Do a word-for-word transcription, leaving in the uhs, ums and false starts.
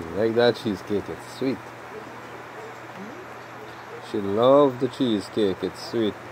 She like that cheesecake. It's sweet. She loved the cheesecake. It's sweet.